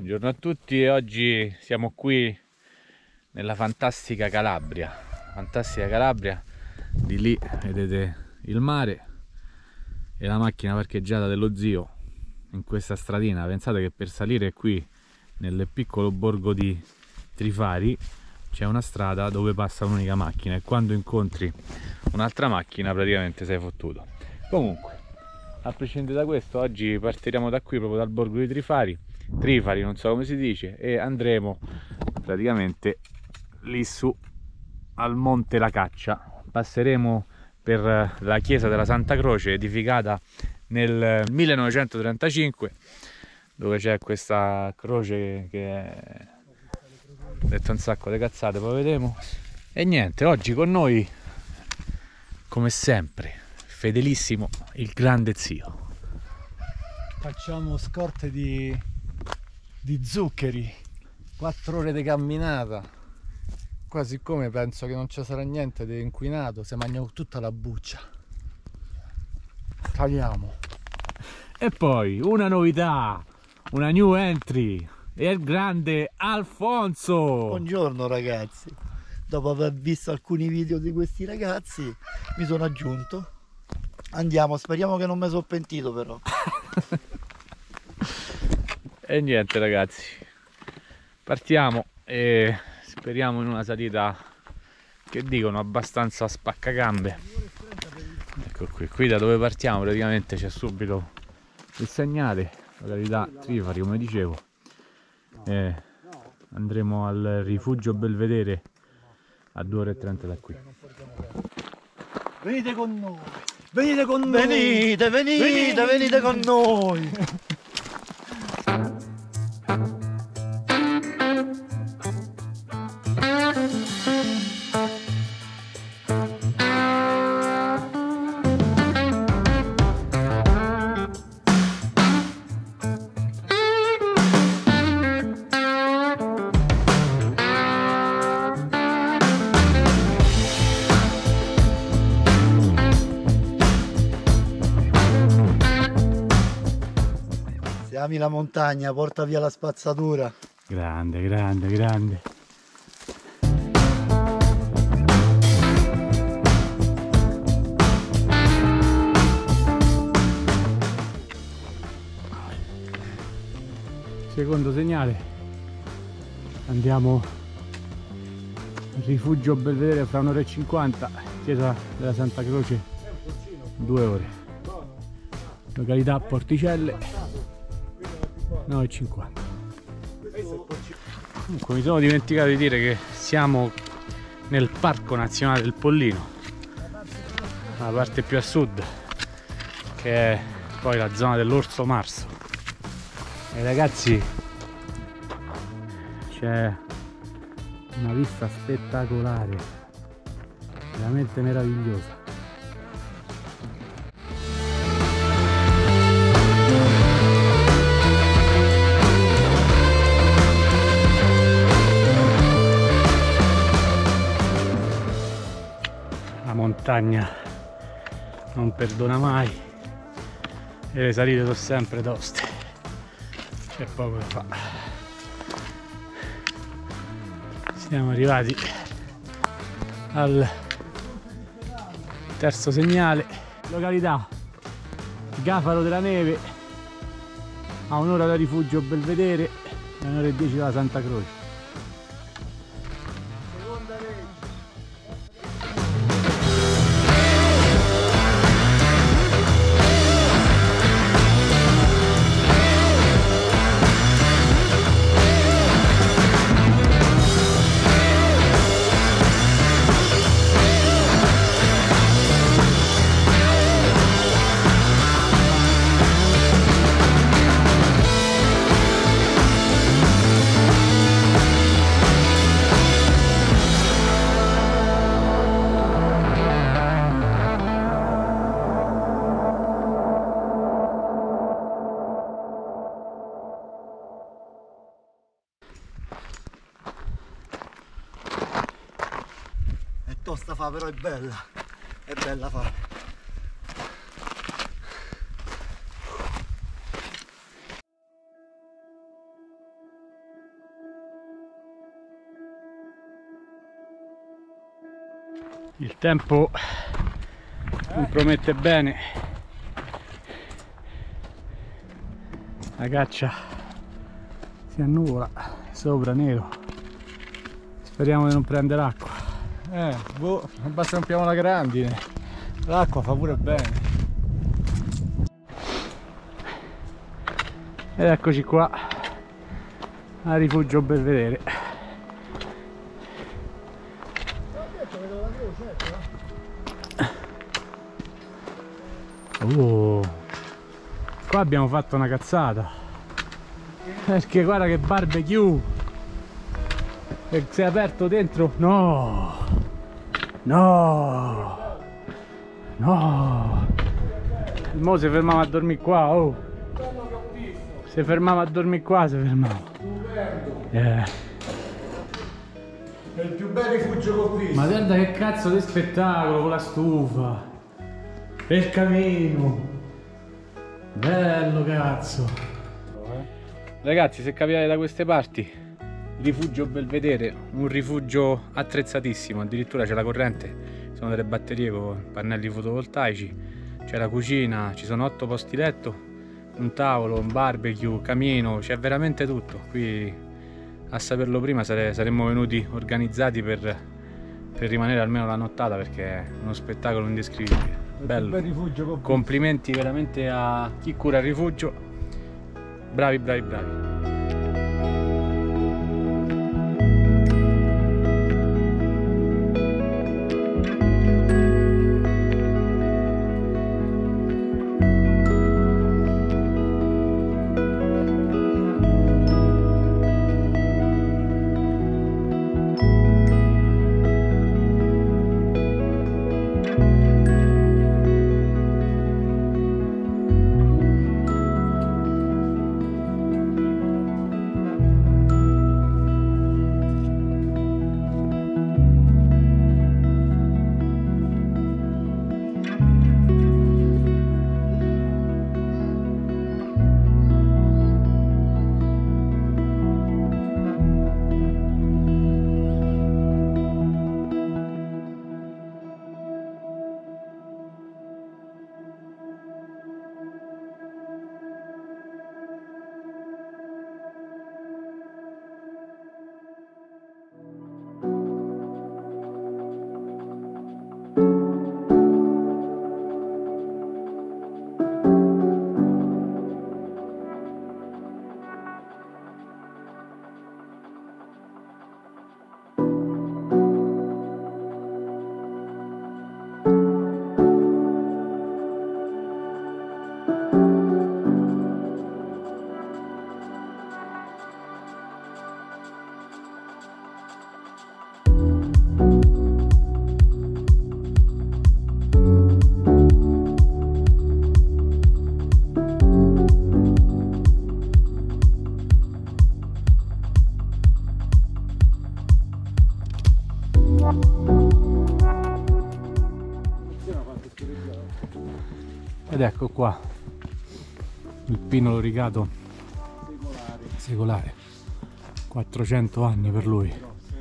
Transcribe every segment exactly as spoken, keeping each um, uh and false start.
Buongiorno a tutti, e oggi siamo qui nella fantastica Calabria. Fantastica Calabria, di lì vedete il mare e la macchina parcheggiata dello zio in questa stradina. Pensate che per salire qui nel piccolo borgo di Trifari c'è una strada dove passa un'unica macchina e quando incontri un'altra macchina praticamente sei fottuto. Comunque, a prescindere da questo, oggi partiremo da qui, proprio dal borgo di Trifari Trifari, non so come si dice, e andremo praticamente lì su al Monte La Caccia. Passeremo per la chiesa della Santa Croce, edificata nel millenovecentotrentacinque, dove c'è questa croce che è detto un sacco di cazzate, poi vedremo. E niente, oggi con noi, come sempre, fedelissimo il grande zio. Facciamo scorte di di zuccheri, quattro ore di camminata. Qua siccome penso che non ci sarà niente di inquinato, se mangiamo tutta la buccia. Tagliamo. E poi una novità, una new entry, è il grande Alfonso. Buongiorno ragazzi, dopo aver visto alcuni video di questi ragazzi mi sono aggiunto. Andiamo, speriamo che non mi sono pentito però. E niente ragazzi, partiamo e speriamo in una salita che dicono abbastanza spaccagambe. Ecco qui, qui da dove partiamo praticamente c'è subito il segnale, località Trifari come dicevo. E andremo al rifugio Belvedere a due ore e trenta da qui. Venite con noi, venite con noi, venite, venite, venite, venite con noi. Ami la montagna, porta via la spazzatura. Grande, grande, grande. Secondo segnale, andiamo al rifugio Belvedere fra un'ora e cinquanta, chiesa della Santa Croce, due ore. Località Porticelle, nove e cinquanta. Comunque mi sono dimenticato di dire che siamo nel Parco Nazionale del Pollino, la parte più a sud, che è poi la zona dell'Orso Marso. E ragazzi, c'è una vista spettacolare, veramente meravigliosa. La montagna non perdona mai e le salite sono sempre toste, c'è poco da fare. Siamo arrivati al terzo segnale, località Gafaro della Neve, a un'ora da rifugio Belvedere e un'ora e dieci dalla Santa Croce. Tosta fa, però è bella, è bella fa. Il tempo non promette bene, la caccia si annuvola, sopra nero, speriamo di non prendere acqua. Eh, boh, basta rompiamo la grandine, l'acqua fa pure bene. Ed eccoci qua al rifugio Belvedere. Oh, qua abbiamo fatto una cazzata, perché guarda che barbecue, e si è aperto dentro. No, no, no, il mo si fermava a dormire qua. Oh, si fermava a dormire qua, si fermava. Yeah. È il più bel rifugio che ho visto. Ma guarda che cazzo di spettacolo con la stufa e il camino, bello cazzo. Ragazzi, se capitate da queste parti, rifugio Belvedere, un rifugio attrezzatissimo, addirittura c'è la corrente, ci sono delle batterie con pannelli fotovoltaici, c'è la cucina, ci sono otto posti letto, un tavolo, un barbecue, camino, c'è veramente tutto. Qui a saperlo prima sare saremmo venuti organizzati per, per rimanere almeno la nottata, perché è uno spettacolo indescrivibile. Bello, bel rifugio, complimenti veramente a chi cura il rifugio, bravi bravi bravi. Ed ecco qua il pino loricato secolare, secolare. quattrocento anni per lui.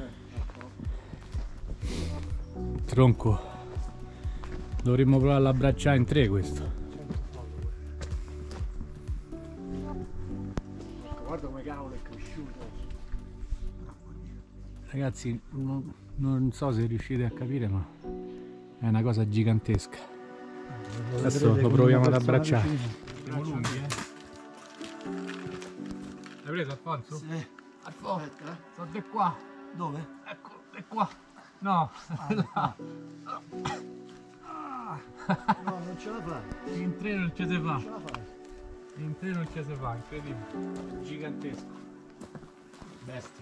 Tronco, dovremmo provare a abbracciare in tre questo. Guarda come cavolo è cresciuto. Ragazzi, non, non so se riuscite a capire, ma è una cosa gigantesca. Adesso lo proviamo ad abbracciare. Siamo lunghi, eh? L'hai preso, Alfonso? Sì. Alfonso, Aspetta, eh. sono di qua. Dove? Ecco, è qua. No, Ah, là. no, non ce la fai. In tre non ci si fa. Non ce la fai. In tre non ci si fa, incredibile. Gigantesco. Bestia.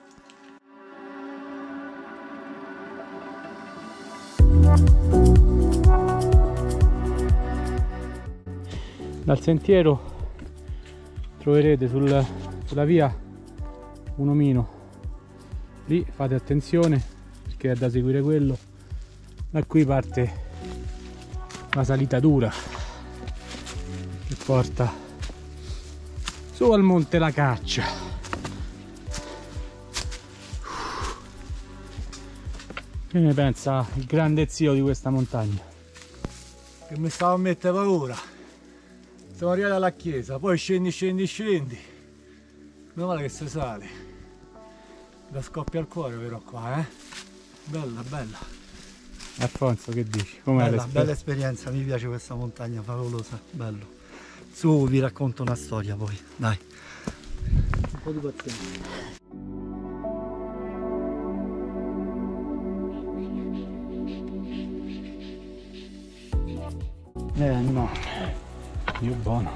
Dal sentiero troverete sul, sulla via un omino, lì fate attenzione perché è da seguire quello. Da qui parte la salita dura che porta su al monte La Caccia. Che ne pensa il grande zio di questa montagna? Che mi stava a mettere paura. Siamo arrivati alla chiesa, poi scendi, scendi, scendi. Meno male che si sale. Da scoppia il cuore però qua, eh? Bella, bella. Alfonso, che dici? Com'è Bella, l'esperienza? bella esperienza, mi piace questa montagna favolosa, bello. Su, vi racconto una storia poi, dai. Un po' di pazienza. Eh no, io buono.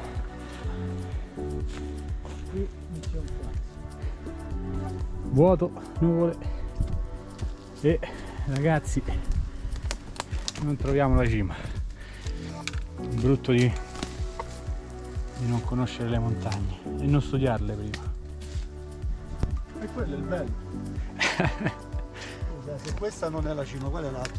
Vuoto, nuvole e ragazzi non troviamo la cima. Brutto di, di non conoscere le montagne e non studiarle prima. E quello è il bello. Scusa, se questa non è la cima, qual è l'altra?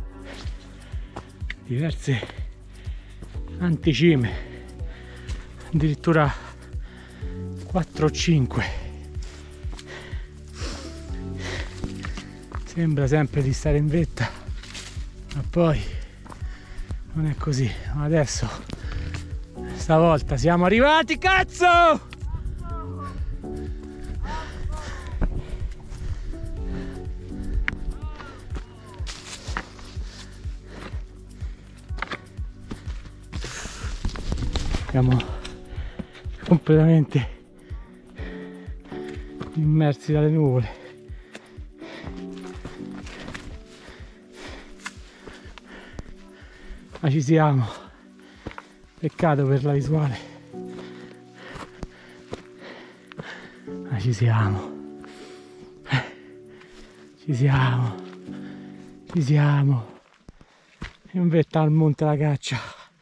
Diverse anticime, addirittura quattro o cinque. Sembra sempre di stare in vetta, ma poi non è così. Ma adesso stavolta siamo arrivati, cazzo! Siamo completamente immersi dalle nuvole. Ma ci siamo. Peccato per la visuale. Ma ci siamo. Ci siamo. Ci siamo. In vetta al Monte La Caccia.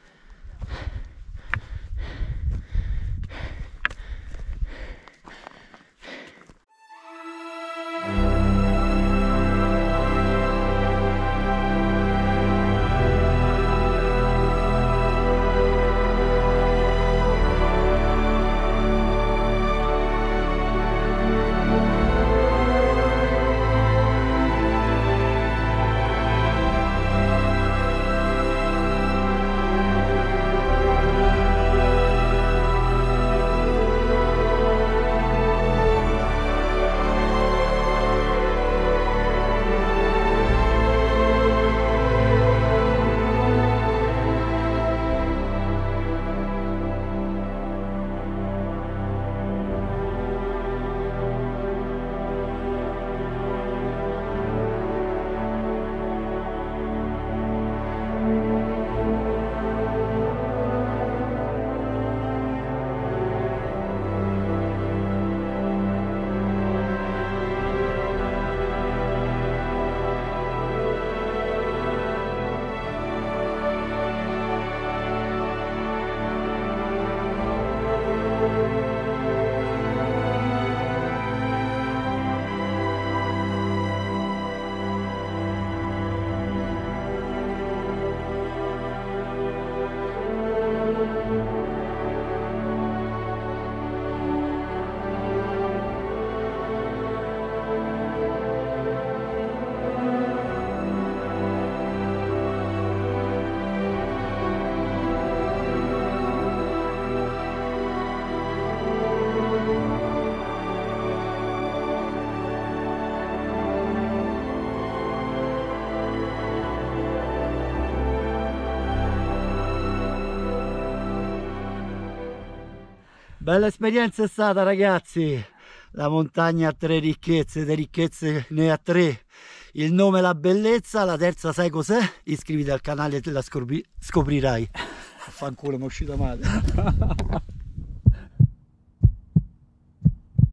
Bella esperienza è stata, ragazzi. La montagna ha tre ricchezze, le ricchezze ne ha tre. Il nome e la bellezza, la terza sai cos'è? Iscriviti al canale e te la scopri- scoprirai. Fanculo, mi è uscita male.